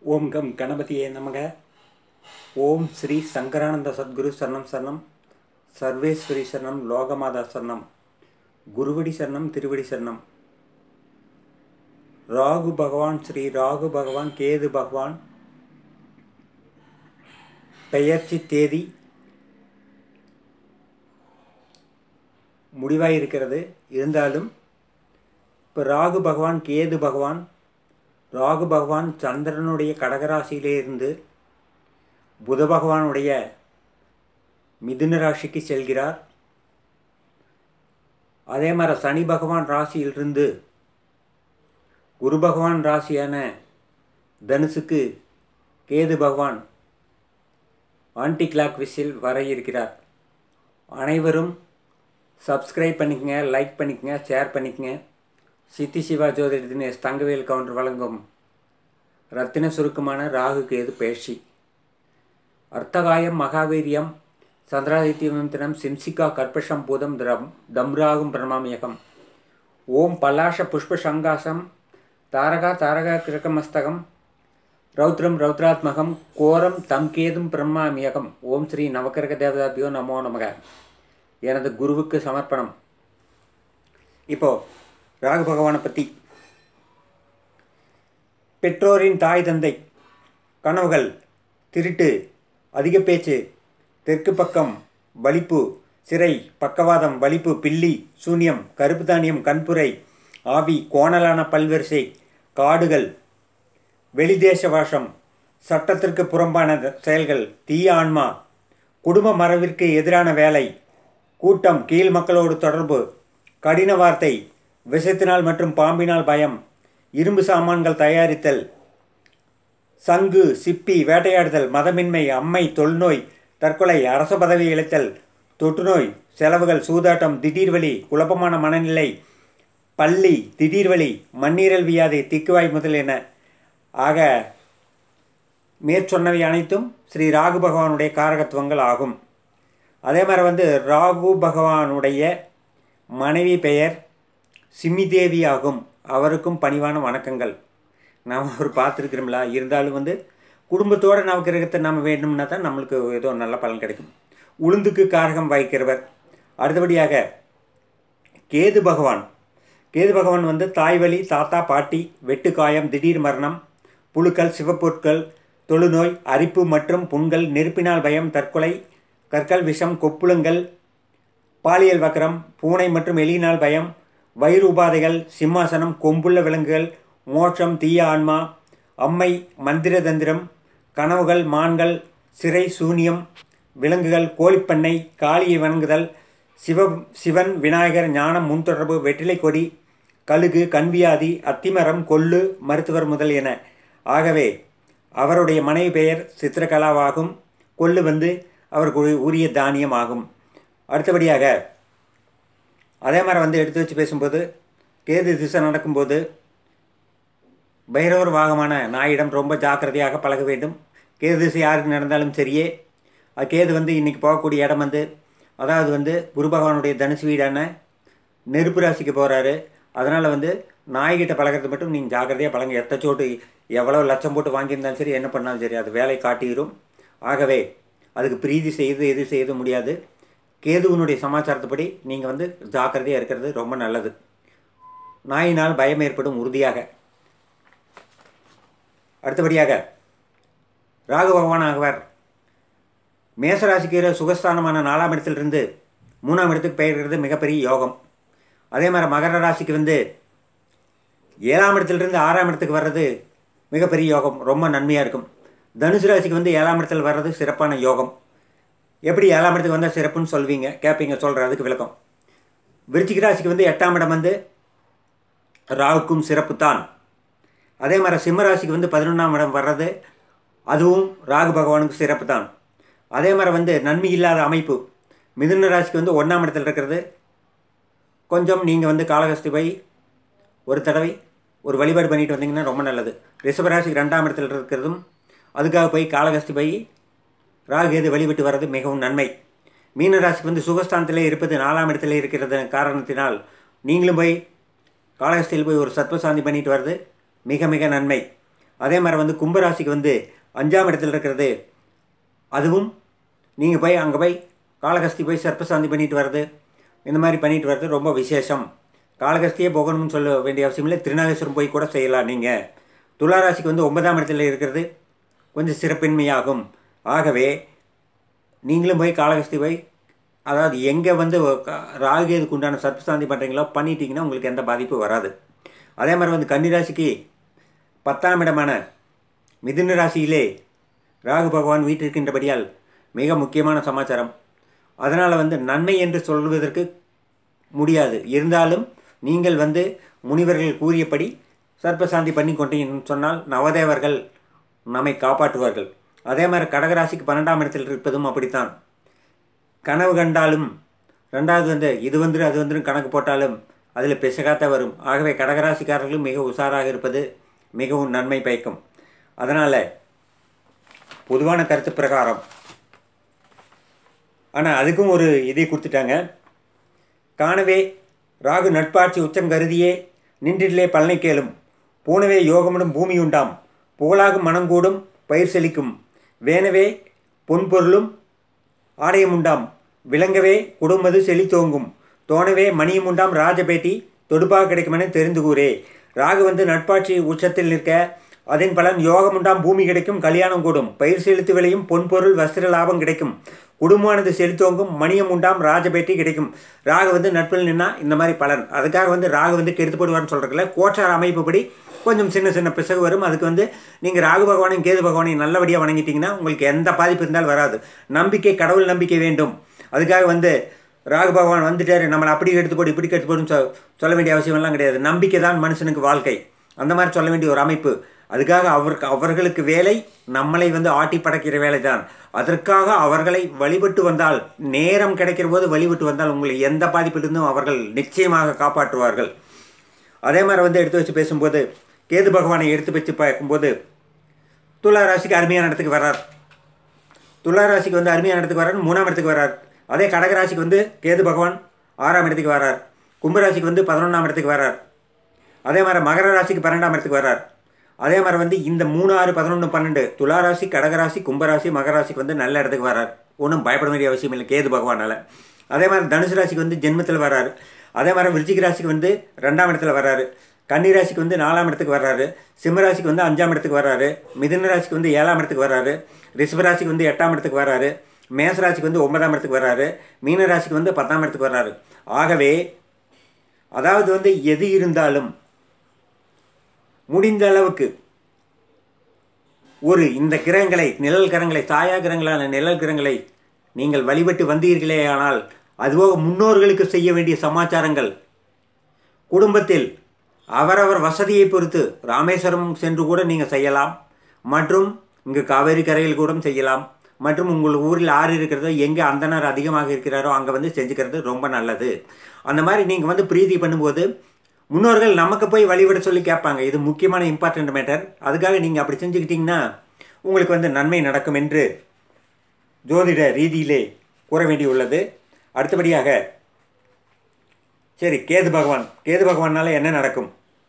ஓம் come கணபதியே நமக. ஓம் ஸ்ரீ சங்கரானந்த சத்குரு சரணம் சரணம். சர்வேஸ்வரி சரணம். லோகமாதா சரணம். குருவடி சரணம். திருவடி சரணம். ராகு பகவான், ஸ்ரீ ராகு பகவான், கேது பகவான் பெயர்ச்சி தேதி முடிவாயிருக்கிறது. இருந்தாலும் இப்போ ராகு பகவான், கேது பகவான், ராகு பகவான் சந்திரனுடைய கடகராசியிலே இருந்து புத பகவானுடைய மிதுன ராசிக்கு செல்கிறார். அதே மாதிரி சனி பகவான் ராசியிலிருந்து குரு பகவான் ராசியான தனுசுக்கு கேது பகவான் ஆன்டி கிளாக் விசில் வர இருக்கிறார். அனைவரும் சப்ஸ்கிரைப் பண்ணிக்கங்க, லைக் பண்ணிக்கங்க, ஷேர் பண்ணிக்கங்க. சித்தி சிவா ஜோதிட தினேஷ் தங்கவேல் கவுண்டர் வழங்கும் ரத்தின சுருக்கமான ராகு கேது பேழ்ச்சி. அர்த்தகாயம் மகாவீரியம் சந்திராதித்யமந்திரம் சிம்சிகா கர்ப்பஷம் பூதம் தம்ராகும் பிரணாமியகம். ஓம் பலாஷ புஷ்ப சங்காசம் தாரகா தாரகா கிரகமஸ்தகம் ரௌத்ரம் ரௌத்ராத்மகம் கோரம் தம் கேதும் பிரம்மாமியகம். ஓம் ஸ்ரீ நவக்கிரக தேவதாபியோ நமோ நமக. எனது குருவுக்கு சமர்ப்பணம். இப்போது ராகு பகவானை பற்றி, பெற்றோரின் தாய் தந்தை, கனவுகள், திருட்டு, அதிக பேச்சு, தெற்கு பக்கம், வலிப்பு, சிறை, பக்கவாதம், வலிப்பு, பில்லி, சூன்யம், கருப்பு தானியம், கண்புரை, ஆவி, கோணலான பல்வரிசை, காடுகள், வெளிதேச வாசம், சட்டத்திற்கு புறம்பான செயல்கள், தீய ஆன்மா, குடும்ப மரபிற்கு எதிரான வேலை, கூட்டம், கீழ் மக்களோடு தொடர்பு, கடின வார்த்தை, விஷத்தினால் மற்றும் பாம்பினால் பயம், இரும்பு சாமான்கள் தயாரித்தல், சங்கு, சிப்பி, வேட்டையாடுதல், மதமின்மை, அம்மை, தொல்நோய், தற்கொலை, அரச பதவி இழைத்தல், தொற்றுநோய், செலவுகள், சூதாட்டம், திடீர்வலி, குழப்பமான மனநிலை, பள்ளி, திடீர்வலி, மண்ணீரல் வியாதி, திக்குவாய் முதலியன. ஆக மேற்சொன்னவை அனைத்தும் ஸ்ரீ ராகு பகவானுடைய காரகத்துவங்கள் ஆகும். அதே மாதிரி ராகு பகவானுடைய மனைவி பெயர் சிம்மிதேவி ஆகும். அவருக்கும் பணிவான வணக்கங்கள். நாம் அவர் பார்த்துருக்கிறோம்ல. இருந்தாலும் குடும்பத்தோடு நவக்கிரகத்தை நம்ம வேணும்னா தான் நம்மளுக்கு ஏதோ நல்ல பலன் கிடைக்கும். உளுந்துக்கு காரகம் வகிக்கிறவர். அடுத்தபடியாக கேது பகவான். கேது பகவான் தாய்வழி, தாத்தா, பாட்டி, வெட்டுக்காயம், திடீர் மரணம், புழுக்கள், சிவப்பொருட்கள், தொழுநோய், அரிப்பு மற்றும் புண்கள், நெருப்பினால் பயம், தற்கொலை, கற்கள், விஷம், கொப்புளங்கள், பாலியல் வக்கரம், பூனை மற்றும் எலியினால் பயம், வயிறு உபாதைகள், சிம்மாசனம், கொம்புள்ள விலங்குகள், மோட்சம், தீய ஆன்மா, அம்மை, மந்திர தந்திரம், கனவுகள், மான்கள், சிறை, சூனியம், விலங்குகள், கோழிப்பண்ணை, காளியை வணங்குதல், சிவன், விநாயகர், ஞானம், முன்தொடர்பு, வெற்றிலை கொடி, கழுகு, கண்வியாதி, அத்திமரம், கொள்ளு, மருத்துவர் முதலியன. ஆகவே அவருடைய மனைவி பெயர் சித்திரகலாவாகும். கொள்ளு அவருக்கு உரிய தானியம் ஆகும். அடுத்தபடியாக அதே மாதிரி எடுத்து வச்சு பேசும்போது, கேது திசை நடக்கும்போது பைரவர் வாகமான நாயிடம் ரொம்ப ஜாக்கிரதையாக பழக வேண்டும். கேது திசை யாருக்கு நடந்தாலும் சரியே. கேது இன்றைக்கி போகக்கூடிய இடம் அதாவது குரு பகவானுடைய தனுசு வீடான நெருப்பு ராசிக்கு போகிறாரு. அதனால் நாய்கிட்ட பழகிறது மட்டும் நீங்கள் ஜாக்கிரதையாக பழங்க. எத்தச்சோட்டு எவ்வளோ லட்சம் போட்டு வாங்கியிருந்தாலும் சரி, என்ன பண்ணாலும் சரி, அது வேலை காட்டிடும். ஆகவே அதுக்கு பிரீதி செய்து எது செய்ய முடியாது. கேதுவனுடைய சமாச்சாரத்துப்படி நீங்கள் ஜாக்கிரதையாக இருக்கிறது ரொம்ப நல்லது. நாயினால் பயம் ஏற்படும் உறுதியாக. அடுத்தபடியாக ராகு பகவான் ஆகவர் மேசராசிக்கு சுகஸ்தானமான 4ஆம் இடத்திலிருந்து 3ஆம் இடத்துக்கு பெயர்கிறது மிகப்பெரிய யோகம். அதே மாதிரி மகர ராசிக்கு 7ஆம் இடத்திலிருந்து 6ஆம் இடத்துக்கு வர்றது மிகப்பெரிய யோகம், ரொம்ப நன்மையாக இருக்கும். தனுசு ராசிக்கு 7ஆம் இடத்தில் வர்றது சிறப்பான யோகம். எப்படி 7ஆம் இடத்துக்கு வந்தால் சிறப்புன்னு சொல்வீங்க, கேட்பீங்க, சொல்கிற அதுக்கு விளக்கம். விருச்சிக ராசிக்கு 8ஆம் இடம் ராகுக்கும் சிறப்பு தான். அதே மாதிரி சிம்ம ராசிக்கு 11ஆம் இடம் வர்றது அதுவும் ராகு பகவானுக்கு சிறப்பு தான். அதே மாதிரி நன்மை இல்லாத அமைப்பு மிதுன ராசிக்கு 1ஆம் இடத்தில் இருக்கிறது. கொஞ்சம் நீங்கள் காளகஸ்தி போய் ஒரு தடவை ஒரு வழிபாடு பண்ணிட்டு வந்தீங்கன்னா ரொம்ப நல்லது. ரிஷபராசிக்கு 2ஆம் இடத்தில் இருக்கிறதும் அதுக்காக போய் காளகஸ்தி போய் ராகுகேது வழிபட்டு வர்றது மிகவும் நன்மை. மீனராசிக்கு சுகஸ்தானத்திலே இருப்பது 4ஆம் இடத்துல இருக்கிறது காரணத்தினால் நீங்களும் போய் காளகஸ்தியில் போய் ஒரு சத்வசாந்தி பண்ணிட்டு வர்றது மிக மிக நன்மை. அதே மாதிரி வந்து கும்பராசிக்கு வந்து 5ஆம் இடத்துல இருக்கிறது, அதுவும் நீங்கள் போய் அங்கே போய் காளகஸ்தி போய் சர்ப்பசாந்தி பண்ணிட்டு வர்றது, இந்த மாதிரி பண்ணிட்டு வர்றது ரொம்ப விசேஷம். காளகஸ்தியே போகணும்னு சொல்ல வேண்டிய அவசியம் இல்லை, திருநாகேஸ்வரம் போய் கூட செய்யலாம் நீங்கள். துளாராசிக்கு வந்து 9ஆம் இடத்துல இருக்கிறது கொஞ்சம் சிறப்பின்மையாகும். ஆகவே நீங்களும் போய் காளகஸ்தி போய், அதாவது எங்கே வந்து ராகுகேதுக்கு உண்டான சர்ப்பசாந்தி பண்ணுறீங்களோ பண்ணிட்டீங்கன்னா உங்களுக்கு எந்த பாதிப்பும் வராது. அதே மாதிரி வந்து கன்னிராசிக்கு 10ஆம் இடமான மிதுன ராசியிலே ராகு பகவான் வீட்டிருக்கின்றபடியால் மிக முக்கியமான சமாச்சாரம். அதனால் வந்து நன்மை என்று சொல்வதற்கு முடியாது. இருந்தாலும் நீங்கள் வந்து முனிவர்கள் கூறியபடி சர்ப்பசாந்தி பண்ணி கொண்டீங்கன்னு சொன்னால் நவதேவர்கள் நம்மை காப்பாற்றுவார்கள். அதே மாதிரி கடகராசிக்கு 12ஆம் இடத்தில் இருப்பதும் அப்படித்தான். கனவு கண்டாலும் ரெண்டாவது வந்து இது வந்துடும் அது வந்துடும் கணக்கு போட்டாலும் அதில் பிசகாத்த வரும். ஆகவே கடகராசிக்காரர்களும் மிக உஷாராக இருப்பது மிகவும் நன்மை பயக்கும். அதனால் பொதுவான கருத்து பிரகாரம், ஆனால் அதுக்கும் ஒரு இதை கொடுத்துட்டாங்க. காணவே ராகு நட்பாட்சி உச்சம் கருதியே நின்றிலே பலனை கேளும், பூனவே யோகமுடும் பூமி உண்டாம், புகழாகும் மனங்கூடும் பயிர் செழிக்கும், வேணவே பொன்பொருளும் ஆடையும் உண்டாம், விளங்கவே குடும்பது செழித்தோங்கும், தோணவே மணியும் உண்டாம் ராஜபேட்டி தொடுப்பாக கிடைக்குமென தெரிந்து கூறே. ராகு வந்து நட்பாட்சி உச்சத்தில் நிற்க அதன் பலன் யோகம் உண்டாம், பூமி கிடைக்கும், கல்யாணம் கூடும், பயிர் செலுத்து விளையும், பொன்பொருள் வஸ்திர லாபம் கிடைக்கும், குடும்பமானது செலுத்தோங்கும், மணியம் உண்டாம், ராஜபேட்டி கிடைக்கும். ராகு வந்து நட்பில் நின்னா இந்த மாதிரி பலன். அதுக்காக வந்து ராகு வந்து கெடுத்து போடுவார்னு சொல்கிறதுல கோச்சார அமைப்புப்படி கொஞ்சம் சின்ன சின்ன பிசகு வரும். அதுக்கு வந்து நீங்கள் ராகு பகவானையும் கேது பகவானையும் நல்லபடியாக வணங்கிட்டீங்கன்னா உங்களுக்கு எந்த பாதிப்பு இருந்தாலும் வராது. நம்பிக்கை, கடவுள் நம்பிக்கை வேண்டும். அதுக்காக வந்து ராகு பகவான் வந்துட்டார் நம்மளை அப்படி எடுத்து போடு இப்படி கெடுத்து போடுன்னு சொல்ல வேண்டிய அவசியமெல்லாம் கிடையாது. நம்பிக்கை தான் மனுஷனுக்கு வாழ்க்கை, அந்த மாதிரி சொல்ல வேண்டிய ஒரு அமைப்பு. அதுக்காக அவர்களுக்கு வேலை நம்மளை வந்து ஆட்டி படைக்கிற வேலை தான். அதற்காக அவர்களை வழிபட்டு வந்தால், நேரம் கிடைக்கிற போது வழிபட்டு வந்தால் உங்களை எந்த பாதிப்பிலிருந்தும் அவர்கள் நிச்சயமாக காப்பாற்றுவார்கள். அதே மாதிரி வந்து எடுத்து வச்சு பேசும்போது கேது பகவானை எடுத்து வச்சு பார்க்கும்போது துளாராசிக்கு அருமையான இடத்துக்கு வர்றார். துளாராசிக்கு வந்து அருமையான இடத்துக்கு வர்றார், 3ஆம் இடத்துக்கு வர்றார். அதே கடகராசிக்கு வந்து கேது பகவான் 6ஆம் இடத்துக்கு வர்றார். கும்பராசிக்கு வந்து 11ஆம் இடத்துக்கு வர்றார். அதே மாதிரி மகர ராசிக்கு 12ஆம் இடத்துக்கு வர்றார். அதே மாதிரி வந்து இந்த 3, 6, 11, 12 துளாராசி, கடகராசி, கும்பராசி, மகராசிக்கு வந்து நல்ல இடத்துக்கு வர்றார். ஒன்றும் பயப்பட வேண்டிய அவசியம் இல்லை கேது பகவானால். அதே மாதிரி தனுசு ராசிக்கு வந்து ஜென்மத்தில் வர்றாரு. அதே மாதிரி விருச்சிக ராசிக்கு வந்து 2ஆம் இடத்துல வர்றாரு. கன்னி ராசிக்கு வந்து 4ஆம் இடத்துக்கு வர்றாரு. சிம்மராசிக்கு வந்து 5ஆம் இடத்துக்கு வர்றாரு. மிதுன ராசிக்கு வந்து 7ஆம் இடத்துக்கு வர்றாரு. ரிஷபராசிக்கு வந்து 8ஆம் இடத்துக்கு வர்றாரு. மேசராசிக்கு வந்து 9ஆம் இடத்துக்கு வர்றாரு. மீன ராசிக்கு வந்து 10ஆம் இடத்துக்கு வர்றாரு. ஆகவே அதாவது வந்து எது இருந்தாலும் முடிந்த அளவுக்கு ஒரு இந்த கிரகங்களை, நிழல் கிரகங்களை, சாயா கிரகங்களான நிழல் கிரகங்களை நீங்கள் வழிபட்டு வந்தீர்களே ஆனால் அதுபோக முன்னோர்களுக்கு செய்ய வேண்டிய சமாச்சாரங்கள் குடும்பத்தில் அவரவர் வசதியை பொறுத்து ராமேஸ்வரம் சென்று கூட நீங்கள் செய்யலாம். மற்றும் இங்கு காவேரி கரையில் கூட செய்யலாம். மற்றும் உங்கள் ஊரில் ஆறு இருக்கிறதோ எங்கே அந்தனர் அதிகமாக இருக்கிறாரோ அங்கே வந்து செஞ்சுக்கிறது ரொம்ப நல்லது. அந்த மாதிரி நீங்கள் வந்து பிரீதி பண்ணும்போது முன்னோர்கள் நமக்கு போய் வழிபட சொல்லி கேட்பாங்க. இது முக்கியமான இம்பார்ட்டன்ட் மேட்டர். அதுக்காக நீங்கள் அப்படி செஞ்சுக்கிட்டிங்கன்னா உங்களுக்கு வந்து நன்மை நடக்கும் என்று ஜோதிட ரீதியிலே கூற வேண்டியுள்ளது. அடுத்தபடியாக சரி, கேது பகவானால் என்ன நடக்கும்?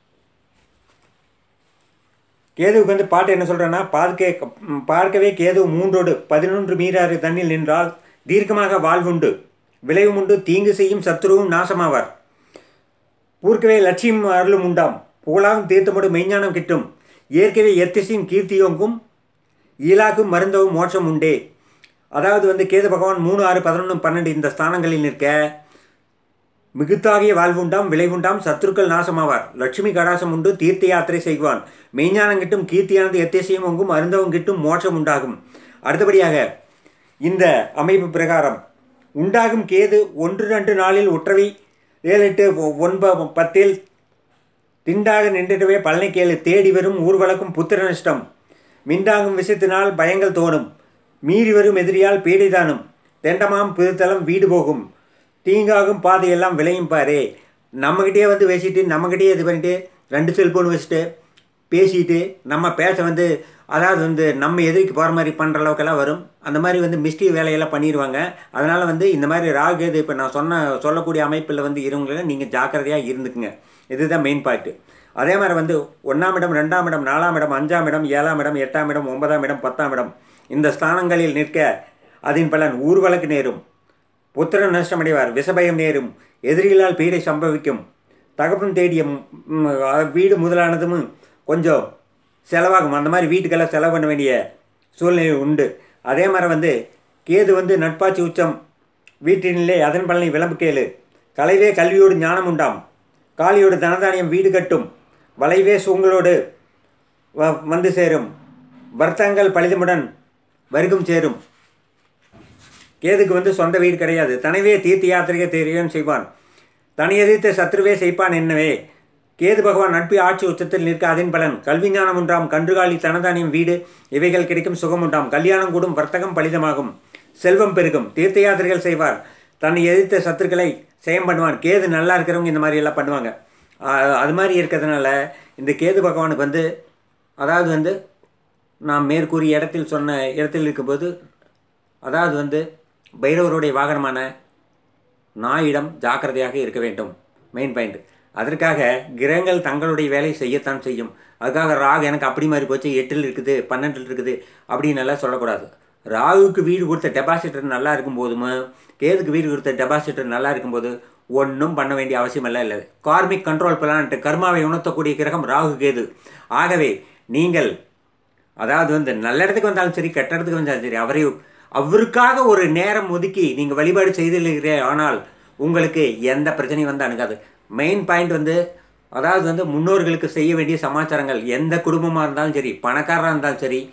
கேதுவுக்கு வந்து பாட்டு என்ன சொல்கிறேன்னா, பார்க்கவே கேது 3:11 மீறாறு தண்ணில் நின்றால் தீர்க்கமாக வாழ்வுண்டு, விளைவும் உண்டு, தீங்கு செய்யும் சத்துருவும் நாசமாவார். பூர்க்கவே லட்சியம் அருளும் உண்டாம், புகழாகும் தீர்த்தமோடு மெய்ஞானம் கிட்டும், ஏற்கவே எத்திசையும் கீர்த்தியோங்கும், ஈலாக்கும் மருந்தவும் மோட்சம் உண்டே. அதாவது வந்து கேது பகவான் 3, 6, 11, 12 இந்த ஸ்தானங்களில் நிற்க மிகுத்தாகிய வாழ்வுண்டாம், விளைவுண்டாம், சத்துருக்கள் நாசமாவார், லட்சுமி கடாசம் உண்டு, தீர்த்த யாத்திரை செய்வான், மெய்ஞானம் கிட்டும், கீர்த்தியானது எத்திசையும் ஒங்கும், அருந்தவும் கிட்டும், மோட்சம் உண்டாகும். அடுத்தபடியாக இந்த அமைப்பு பிரகாரம் உண்டாகும் கேது 1, 2 நாளில் உற்றவை 7, 8, 9, 10 திண்டாக நின்றிடவே பழனி கேளு, தேடி வரும் ஊர்வலக்கும் புத்திர நஷ்டம், மிண்டாகும் விஷயத்தினால் பயங்கள் தோணும், மீறி வரும் எதிரியால் பீடைதானும், தெண்டமாம் பிரித்தலம் வீடு போகும், தீங்காகும் பாதையெல்லாம் விளையும் பாரு. நம்மக்கிட்டே வந்து பேசிட்டு நம்மக்கிட்டே இது பண்ணிட்டு 2 செல்ஃபோன் வச்சுட்டு பேசிட்டு நம்ம பேச வந்து அதாவது வந்து நம்ம எதிரிக்கு போகிற மாதிரி பண்ணுற அளவுக்கெல்லாம் வரும். அந்த மாதிரி வந்து மிஸ்டி வேலையெல்லாம் பண்ணிடுவாங்க. அதனால் வந்து இந்த மாதிரி ராகு இது இப்போ நான் சொல்லக்கூடிய அமைப்பில் வந்து இருவங்களை நீங்கள் ஜாக்கிரதையாக இருந்துக்குங்க. இதுதான் மெயின் பார்ட்டு. அதே மாதிரி வந்து 1ஆம் இடம், 2ஆம் இடம், 4ஆம் இடம், 5ஆம் இடம், 7ஆம் இடம், 8ஆம் இடம், 9ஆம் இடம், 10ஆம் இடம் இந்த ஸ்தானங்களில் நிற்க அதன் பலன் ஊர்வலக்கு நேரும், புத்திரன் நஷ்டமடைவார், விஷபயம் நேரும், எதிரிகளால் பீடை சம்பவிக்கும், தகப்பன் தேடிய வீடு முதலானதும் கொஞ்சம் செலவாகும். அந்த மாதிரி வீட்டுக்கெல்லாம் செலவு பண்ண வேண்டிய சூழ்நிலை உண்டு. அதே மாதிரி வந்து கேது வந்து நட்பாட்சி உச்சம் வீட்டினிலே அதன் பலனை விளம்பு கேளு. கலைவே கல்வியோடு ஞானம் உண்டாம், காளியோடு தனதானியம் வீடு கட்டும், வளைவே சூங்களோடு வந்து சேரும், வர்த்தங்கள் பலிதமுடன் வருகும் சேரும். கேதுக்கு வந்து சொந்த வீடு கிடையாது. தனவே தீர்த்த யாத்திரையை தெரியும் செய்வான், தனி எதிர்த்த சத்ருவே செய்ப்பான் என்னவே. கேது பகவான் நட்பு ஆட்சி உச்சத்தில் நிற்க அதன் பலன் கல்வி ஞானம் உண்டாம், கன்றுகாலி தனதானியம் வீடு இவைகள் கிடைக்கும், சுகம் உண்டாம், கல்யாணம் கூடும், வர்த்தகம் பலிதமாகும், செல்வம் பெருகும், தீர்த்த யாத்திரைகள் செய்வார், தன்னை எதிர்த்த சத்துருக்களை செயம் பண்ணுவான். கேது நல்லா இருக்கிறவங்க இந்த மாதிரி எல்லாம் பண்ணுவாங்க. அது மாதிரி இருக்கிறதுனால இந்த கேது பகவானுக்கு வந்து அதாவது வந்து நாம் மேற்கூறிய இடத்தில் இருக்கும்போது அதாவது வந்து பைரவருடைய வாகனமான நாயிடம் ஜாக்கிரதையாக இருக்க வேண்டும். Main point. அதற்காக கிரகங்கள் தங்களுடைய வேலையை செய்யத்தான் செய்யும். அதுக்காக ராகு எனக்கு அப்படி மாதிரி போச்சு, 8ல் இருக்குது 12ல் இருக்குது அப்படின்னு எல்லாம் சொல்லக்கூடாது. ராகுக்கு வீடு கொடுத்த டெபாசிட்டர் நல்லா இருக்கும்போதும் கேதுக்கு வீடு கொடுத்த டெபாசிட்டர் நல்லா இருக்கும்போது ஒன்றும் பண்ண வேண்டிய அவசியம் இல்லை. கார்மிக் கண்ட்ரோல் பிளான்ட்டு கர்மாவை உணர்த்தக்கூடிய கிரகம் ராகு கேது. ஆகவே நீங்கள் அதாவது வந்து நல்ல இடத்துக்கு வந்தாலும் சரி, கெட்ட இடத்துக்கு வந்தாலும் சரி, அவருக்காக ஒரு நேரம் ஒதுக்கி நீங்கள் வழிபாடு செய்திருக்கிறே, ஆனால் உங்களுக்கு எந்த பிரச்சனையும் வந்து அணுகாது. மெயின் பாயிண்ட் வந்து அதாவது வந்து முன்னோர்களுக்கு செய்ய வேண்டிய சமாச்சாரங்கள், எந்த குடும்பமாக இருந்தாலும் சரி, பணக்காரராக இருந்தாலும் சரி,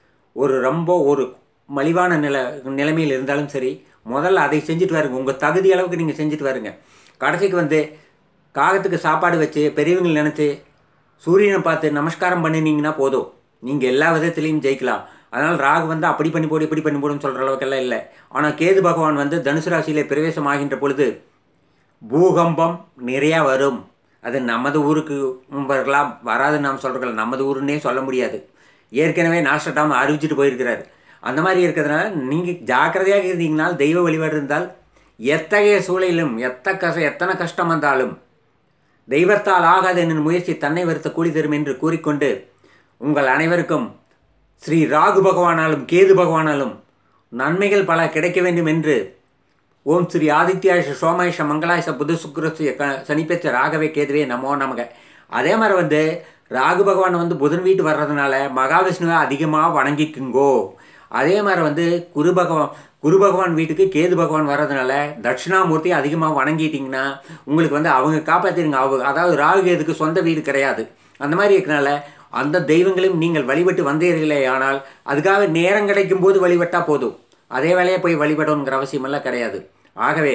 ஒரு மலிவான நிலைமையில் இருந்தாலும் சரி, முதல்ல அதை செஞ்சுட்டு வருங்க. உங்கள் தகுதி அளவுக்கு நீங்கள் செஞ்சுட்டு வருங்க. கடைசிக்கு வந்து காகத்துக்கு சாப்பாடு வச்சு பெரியவங்களை நினச்சி சூரியனை பார்த்து நமஸ்காரம் பண்ணினீங்கன்னா போதும், நீங்கள் எல்லா விதத்துலேயும் ஜெயிக்கலாம். அதனால் ராகு வந்து அப்படி பண்ணி போடு இப்படி பண்ணி போடுன்னு சொல்கிற அளவுக்கெல்லாம் இல்லை. ஆனால் கேது பகவான் வந்து தனுசு ராசியிலே பிரவேசம் ஆகின்ற பொழுது பூகம்பம் நிறையா வரும். அது நமது ஊருக்கு வரலாம், வராது நாம் சொல்கிறோம். நமது ஊருன்னே சொல்ல முடியாது. ஏற்கனவே நாஸ்ட்ராடாமஸ் அறிவிச்சிட்டு போயிருக்கிறார். அந்த மாதிரி இருக்கிறதுனால நீங்கள் ஜாக்கிரதையாக இருந்தீங்கனால், தெய்வ வழிபாடு இருந்தால் எத்தகைய சூழலிலும் எத்தனை கஷ்டம் வந்தாலும் தெய்வத்தால் ஆகாது என்னும் முயற்சி தன்னை வருத்த கூலி தரும் என்று கூறிக்கொண்டு உங்கள் அனைவருக்கும் ஸ்ரீ ராகு பகவானாலும் கேது பகவானாலும் நன்மைகள் பல கிடைக்க வேண்டும் என்று ஓம் ஸ்ரீ ஆதித்யாஷ சோமாயிஷ மங்களாயச புத சுக்ரஸ்ய சனிப்பெற்ற ராகவே கேதுவே நமோ நமக. அதே மாதிரி வந்து ராகு பகவான் வந்து புதன் வீட்டு வர்றதுனால மகாவிஷ்ணுவை அதிகமாக வணங்கிக்குங்கோ. அதே மாதிரி வந்து குரு பகவான் வீட்டுக்கு கேது பகவான் வர்றதுனால தட்சிணாமூர்த்தியை அதிகமாக வணங்கிட்டிங்கன்னா உங்களுக்கு வந்து அவங்க காப்பாற்றிடுங்க. அதாவது ராகு கேதுக்கு சொந்த வீடு கிடையாது. அந்த மாதிரி இருக்கிறனால அந்த தெய்வங்களையும் நீங்கள் வழிபட்டு வந்தீர்களே, ஆனால் அதுக்காக நேரம் கிடைக்கும் போது வழிபட்டால் போதும். அதே வேலையை போய் வழிபடணுங்கிற அவசியமெல்லாம் கிடையாது. ஆகவே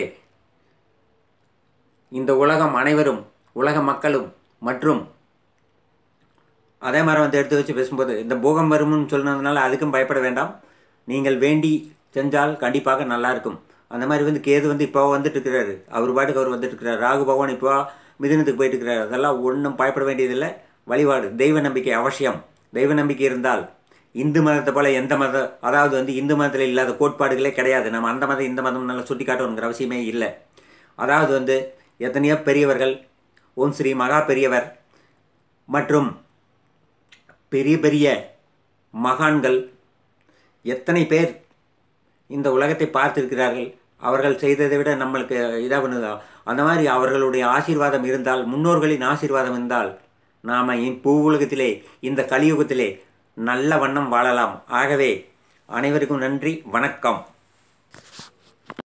இந்த உலகம் அனைவரும், உலக மக்களும் மற்றும் அதே மாதிரி வந்து எடுத்து வச்சு பேசும்போது இந்த பூகம் வரும்னு சொன்னதுனால அதுக்கும் பயப்பட வேண்டாம். நீங்கள் வேண்டி செஞ்சால் கண்டிப்பாக நல்லாயிருக்கும். அந்த மாதிரி வந்து கேது வந்து இப்போ வந்துட்டு இருக்கிறாரு, அவர் பாட்டுக்கு அவர் வந்துட்டு இருக்கிறார். ராகு பகவான் இப்போ மிதுனத்துக்கு போயிட்டு இருக்கிறார். அதெல்லாம் ஒன்றும் பயப்பட வேண்டியதில்லை. வழிபாடு, தெய்வ நம்பிக்கை அவசியம். தெய்வ நம்பிக்கை இருந்தால் இந்து மதத்தை போல் எந்த மதம், அதாவது வந்து இந்து மதத்தில் இல்லாத கோட்பாடுகளே கிடையாது. நம்ம அந்த மதம் இந்த மதம் நல்லா சுட்டி காட்டணுங்கிற அவசியமே இல்லை. அதாவது வந்து எத்தனையோ பெரியவர்கள், ஓம் ஸ்ரீ மகா பெரியவர் மற்றும் பெரிய பெரிய மகான்கள் எத்தனை பேர் இந்த உலகத்தை பார்த்திருக்கிறார்கள். அவர்கள் செய்ததை விட நம்மளுக்கு இதாக பண்ணுதா, அந்த மாதிரி அவர்களுடைய ஆசீர்வாதம் இருந்தால், முன்னோர்களின் ஆசீர்வாதம் இருந்தால் நாம் பூ உலகத்திலே இந்த கலியுகத்திலே நல்ல வண்ணம் வாழலாம். ஆகவே அனைவருக்கும் நன்றி, வணக்கம்.